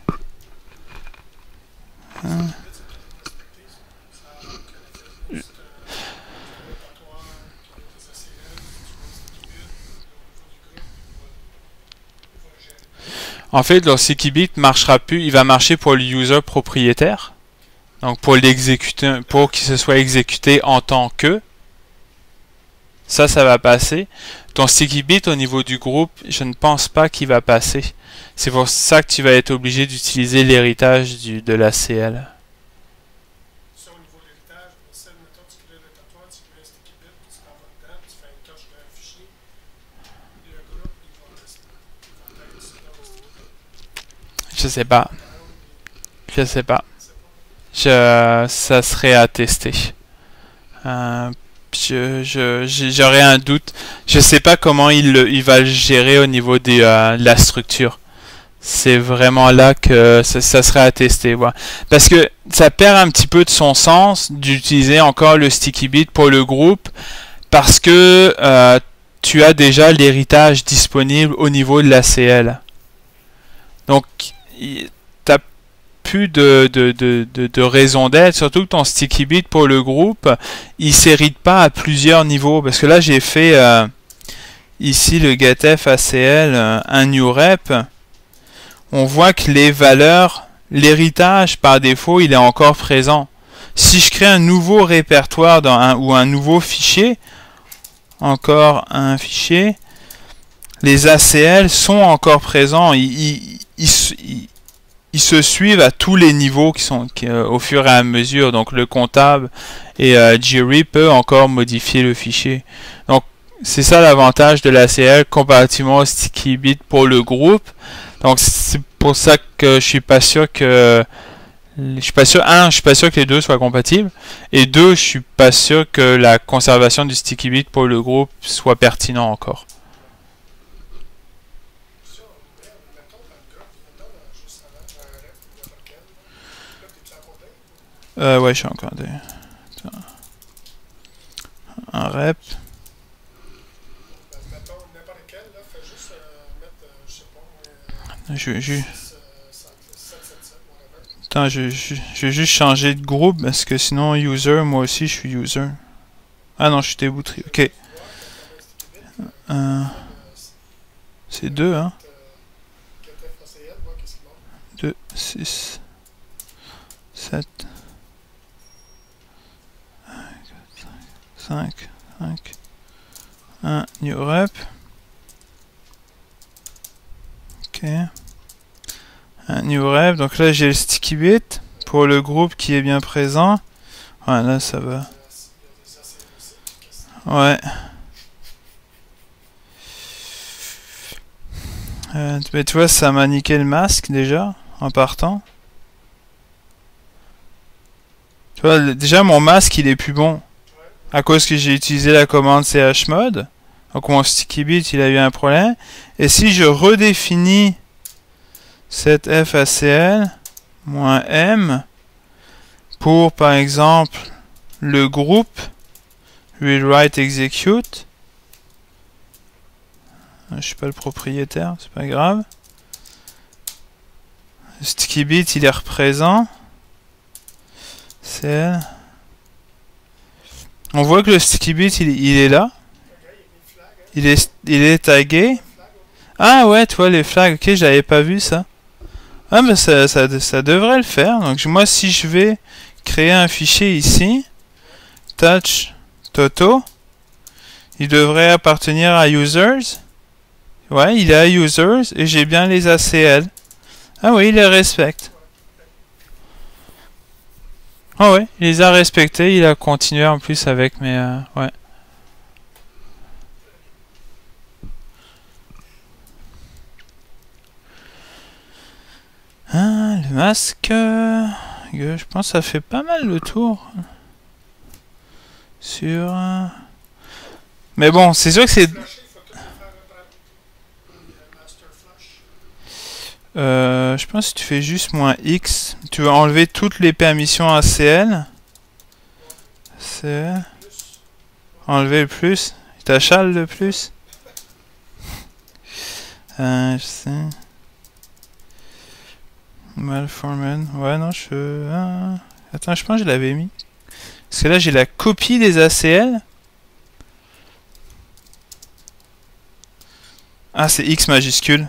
Hein? En fait, le sticky bit marchera plus, il va marcher pour le user propriétaire. Donc pour l'exécuter, pour qu'il se soit exécuté en tant que. Ça va passer. Ton sticky bit au niveau du groupe, je ne pense pas qu'il va passer. C'est pour ça que tu vas être obligé d'utiliser l'héritage de la CL. Ça, au niveau de l'héritage, celle, mettons, tu crées le répertoire, tu crées un sticky bit, tu t'en vas dedans, tu fais une coche d'un fichier. Le groupe, il va être dans le sticky bit. Je sais pas. Je sais pas. Ça serait à tester. J'aurais un doute. Je sais pas comment il va le gérer au niveau de la structure. C'est vraiment là que ça serait à tester. Voilà. Parce que ça perd un petit peu de son sens d'utiliser encore le sticky bit pour le groupe. Parce que tu as déjà l'héritage disponible au niveau de la CL. Donc, t'as plus de raison d'être, surtout que ton sticky bit pour le groupe, il s'hérite pas à plusieurs niveaux. Parce que là, j'ai fait ici le getF-acl, un new rep. On voit que les valeurs, l'héritage par défaut, il est encore présent. Si je crée un nouveau répertoire ou un nouveau fichier, encore un fichier, les ACL sont encore présents. Ils se suivent à tous les niveaux au fur et à mesure. Donc le comptable et Jiri peut encore modifier le fichier. Donc c'est ça l'avantage de l'ACL comparativement au sticky bit pour le groupe. Donc c'est pour ça que je suis pas sûr que je suis pas sûr que les deux soient compatibles, et deux, je suis pas sûr que la conservation du sticky bit pour le groupe soit pertinent encore. Ouais, je suis encore un rep. Attends, je vais juste changer de groupe parce que sinon user, moi aussi je suis user. Ah non, je suis T-Boutry. Ok. C'est deux, hein. 2, 6, 7, 5, 1 new rep. Ok. Un new rep. Donc là j'ai le sticky bit pour le groupe qui est bien présent. Ouais, là ça va. Ouais. Mais tu vois, ça m'a niqué le masque déjà en partant. Tu vois, déjà mon masque il est plus bon à cause que j'ai utilisé la commande chmod. Donc mon sticky bit il a eu un problème. Et si je redéfinis cette FACL -m pour par exemple le groupe read write execute, je suis pas le propriétaire, c'est pas grave. Le sticky bit il est représent. CL. On voit que le sticky bit il est là. Il est tagué. Ah ouais, tu vois les flags. Ok, j'avais pas vu ça. Ah mais ça devrait le faire. Donc moi si je vais créer un fichier ici, touch Toto, il devrait appartenir à users. Ouais, il est à users et j'ai bien les ACL. Ah oui, il les respecte. Ah ouais, il les a respectés. Il a continué en plus avec mes... ouais. Ah, le masque... je pense que ça fait pas mal le tour. Sur... Mais bon, c'est sûr que c'est... je pense que tu fais juste -X. Tu vas enlever toutes les permissions ACL. C'est... Enlever le plus. Il t'achale le plus. Je sais... Malformed. Ouais, non, je... Attends, je pense que je l'avais mis. Parce que là, j'ai la copie des ACL. Ah, c'est X majuscule.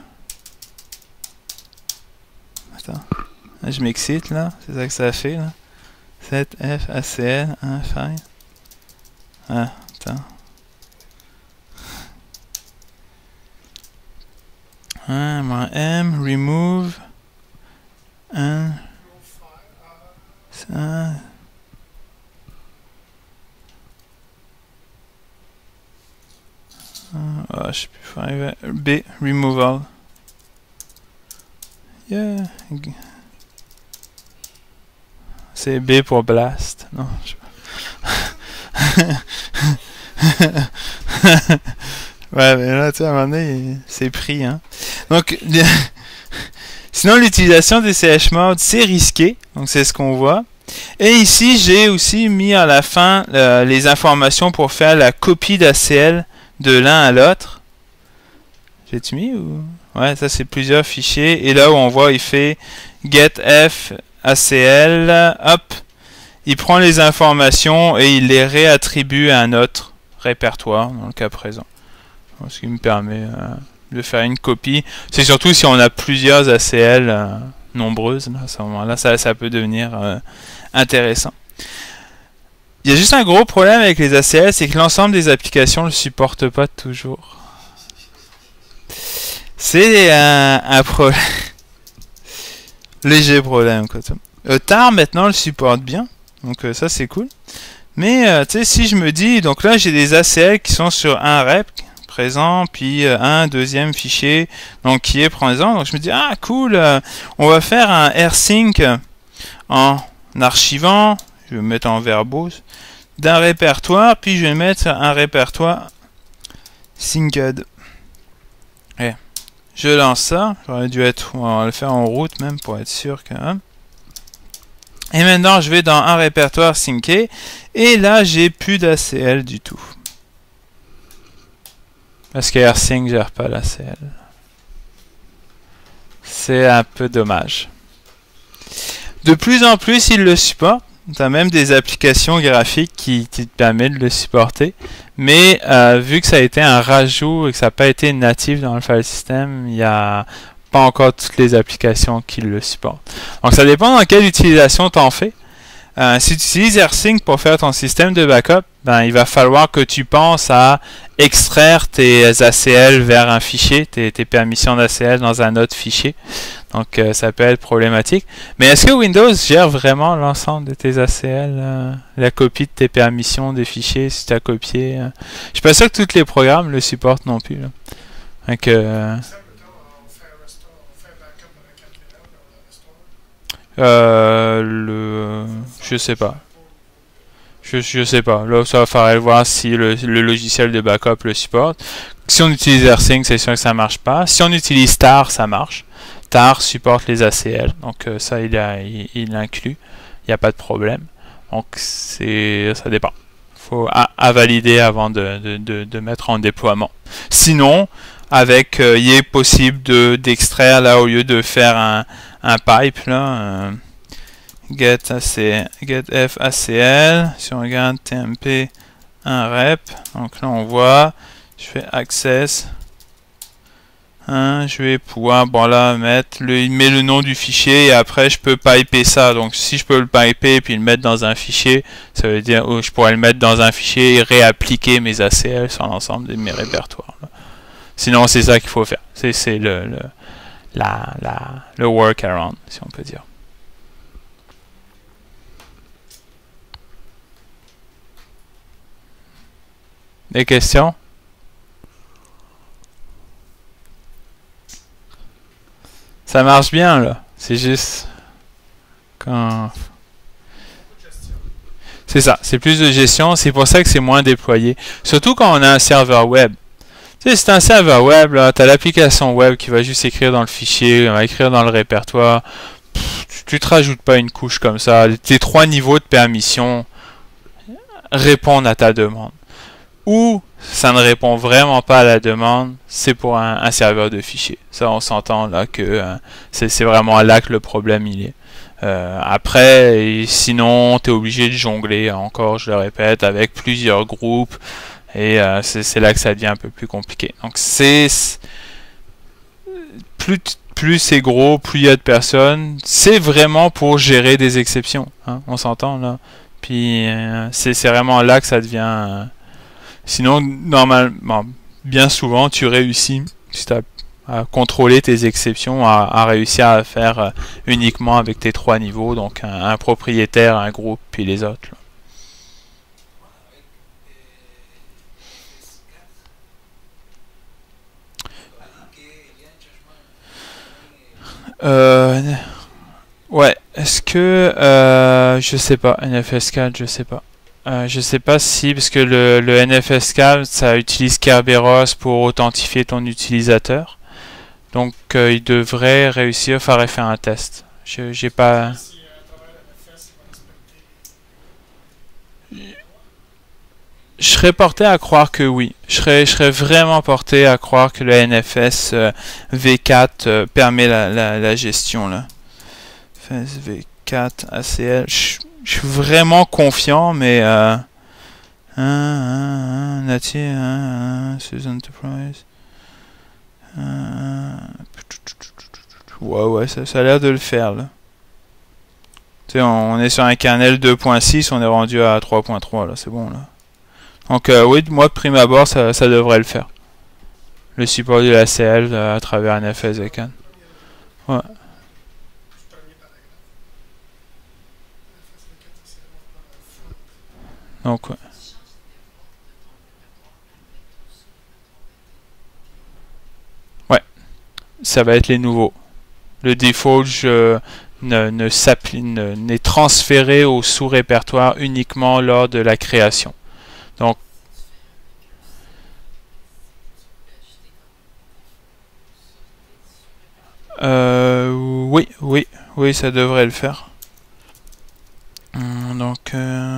Attends. Là, je m'excite, là. C'est ça que ça a fait, là. 7 F ACL 1 file. Ah, attends. -M, remove... ça. Je sais plus. B, removal. Yeah. C'est B pour blast. Non, je sais pas. Ouais, mais là, tu sais, à un moment donné, c'est pris, hein. Donc, sinon, l'utilisation des chmod, c'est risqué. Donc, c'est ce qu'on voit. Et ici, j'ai aussi mis à la fin les informations pour faire la copie d'ACL de l'un à l'autre. J'ai-tu mis ou... Ouais, ça, c'est plusieurs fichiers. Et là où on voit, il fait getF ACL. Hop. Il prend les informations et il les réattribue à un autre répertoire, dans le cas présent. Ce qui me permet de faire une copie. C'est surtout si on a plusieurs ACL nombreuses. Là, à ce moment-là, ça peut devenir intéressant. Il y a juste un gros problème avec les ACL, c'est que l'ensemble des applications ne le supportent pas toujours. C'est un problème. Léger problème, quoi. TAR, maintenant, le supporte bien. Donc ça, c'est cool. Mais, tu sais, si je me dis... Donc là, j'ai des ACL qui sont sur un rep présent, puis un deuxième fichier donc qui est présent. Donc je me dis, ah, cool, on va faire un rsync en archivant. Je vais mettre en verbose d'un répertoire, puis je vais mettre un répertoire synced. Et je lance ça. J'aurais dû être, on va le faire en route même pour être sûr que. Et maintenant, je vais dans un répertoire synké, et là, j'ai plus d'ACL du tout. Parce que rsync gère pas l'ACL. C'est un peu dommage. De plus en plus, il le supporte. Tu as même des applications graphiques qui te permettent de le supporter. Mais vu que ça a été un rajout et que ça n'a pas été natif dans le file system, il y a pas encore toutes les applications qui le supportent. Donc ça dépend dans quelle utilisation tu en fais. Si tu utilises AirSync pour faire ton système de backup, ben, il va falloir que tu penses à extraire tes ACL vers un fichier, tes permissions d'ACL dans un autre fichier. Donc ça peut être problématique. Mais est-ce que Windows gère vraiment l'ensemble de tes ACL, la copie de tes permissions des fichiers si tu as copié Je suis pas sûr que tous les programmes le supportent non plus. Là. Donc, je sais pas. Je sais pas. Là, ça va falloir voir si le logiciel de backup le supporte. Si on utilise AirSync, c'est sûr que ça marche pas. Si on utilise Tar, ça marche. Tar supporte les ACL, donc ça il l'inclut. Il n'y a pas de problème. Donc ça dépend. Faut à valider avant de mettre en déploiement. Sinon, avec il est possible d'extraire là au lieu de faire un pipe là. GetF ACL, si on regarde TMP 1 rep, donc là on voit, je fais access, je vais pouvoir il met le nom du fichier et après je peux piper ça. Donc si je peux le piper et puis le mettre dans un fichier, ça veut dire je pourrais le mettre dans un fichier et réappliquer mes ACL sur l'ensemble de mes répertoires là. Sinon c'est ça qu'il faut faire, c'est le workaround si on peut dire. Des questions? Ça marche bien là. C'est juste quand... C'est ça. C'est plus de gestion. C'est pour ça que c'est moins déployé. Surtout quand on a un serveur web. Tu sais, c'est un serveur web là. Tu as l'application web qui va juste écrire dans le fichier, va écrire dans le répertoire. Tu te rajoutes pas une couche comme ça. Tes 3 niveaux de permission répondent à ta demande. Ou ça ne répond vraiment pas à la demande, c'est pour un serveur de fichiers. Ça, on s'entend là que c'est vraiment là que le problème il est. Après, sinon, tu es obligé de jongler, encore, je le répète, avec plusieurs groupes. Et c'est là que ça devient un peu plus compliqué. Donc, plus c'est gros, plus il y a de personnes. C'est vraiment pour gérer des exceptions. Hein, on s'entend là. Puis, c'est vraiment là que ça devient... Sinon, normalement, bien souvent, tu réussis, si tu as à contrôler tes exceptions, à réussir à faire uniquement avec tes 3 niveaux, donc un propriétaire, un groupe, puis les autres. Ouais, est-ce que... je sais pas, NFS4, je sais pas. Je sais pas si, parce que le NFS4, ça utilise Kerberos pour authentifier ton utilisateur. Donc, il devrait réussir, faudrait faire un test. J'ai pas... Je serais porté à croire que oui. Je serais vraiment porté à croire que le NFS V4 permet la gestion là. FS V4 ACL. Je suis vraiment confiant, mais native, Susan Enterprise. Ouais, ça a l'air de le faire là. Tu sais, on est sur un kernel 2.6, on est rendu à 3.3 là, c'est bon là. Donc oui, moi de prime abord, ça devrait le faire. Le support de l'ACL à travers un FS V4. Ouais. Donc, ouais. Ouais, ça va être les nouveaux. Le default n'est transféré au sous-répertoire uniquement lors de la création. Donc, oui, ça devrait le faire. Donc,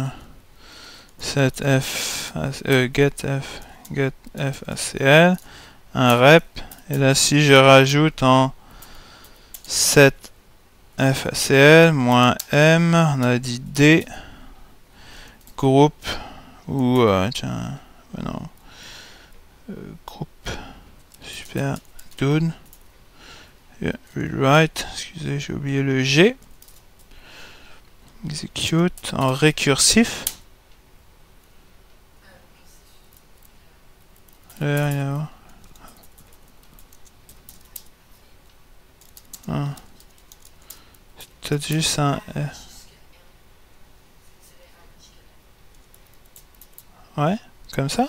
getF ACL, un rep, et là si je rajoute en set FACL moins M, on a dit D, groupe, ou tiens, non, groupe, super, dude, Rewrite, excusez, j'ai oublié le G. Execute en récursif. Rien à voir. C'est peut-être juste un Ouais, comme ça.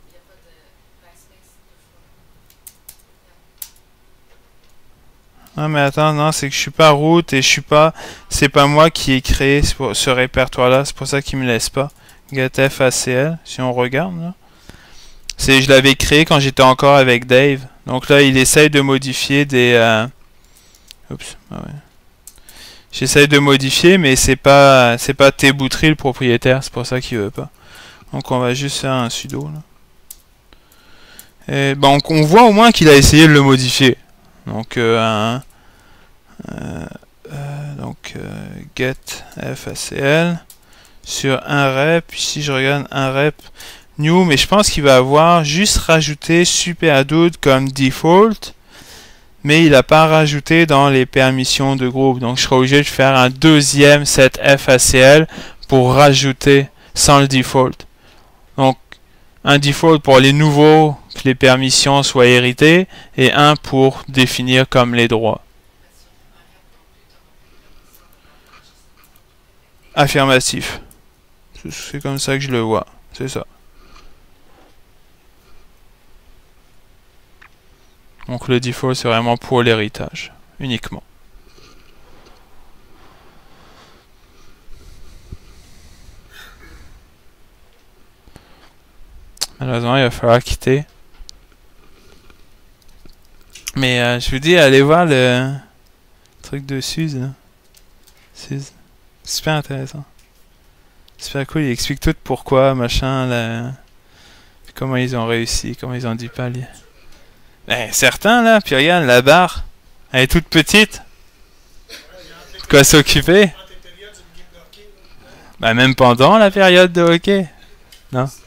Non mais attends, non, c'est que je suis pas root et je suis pas... C'est pas moi qui ai créé ce répertoire-là, c'est pour ça qu'il me laisse pas. getFACL, si on regarde là. Je l'avais créé quand j'étais encore avec Dave. Donc là, il essaye de modifier des... Oups, ah ouais. J'essaye de modifier, mais c'est pas Tboutry le propriétaire, c'est pour ça qu'il veut pas. Donc on va juste faire un sudo là. Et ben on voit au moins qu'il a essayé de le modifier. Donc get facl sur un rep. Ici je regarde un rep new, mais je pense qu'il va avoir juste rajouté superdude comme default, mais il n'a pas rajouté dans les permissions de groupe. Donc je serai obligé de faire un deuxième set facl pour rajouter sans le default. Donc un default pour les nouveaux, que les permissions soient héritées, et un pour définir comme les droits. Affirmatif. C'est comme ça que je le vois. C'est ça. Donc le default c'est vraiment pour l'héritage, uniquement. Malheureusement il va falloir quitter. Mais je vous dis, allez voir le truc de Suze. Suze. Super intéressant. Super cool, il explique tout pourquoi, machin, comment ils ont réussi, comment ils ont dû pallier. Certains là, puis regarde, la barre, elle est toute petite. De quoi s'occuper? Bah même pendant la période de hockey. Non?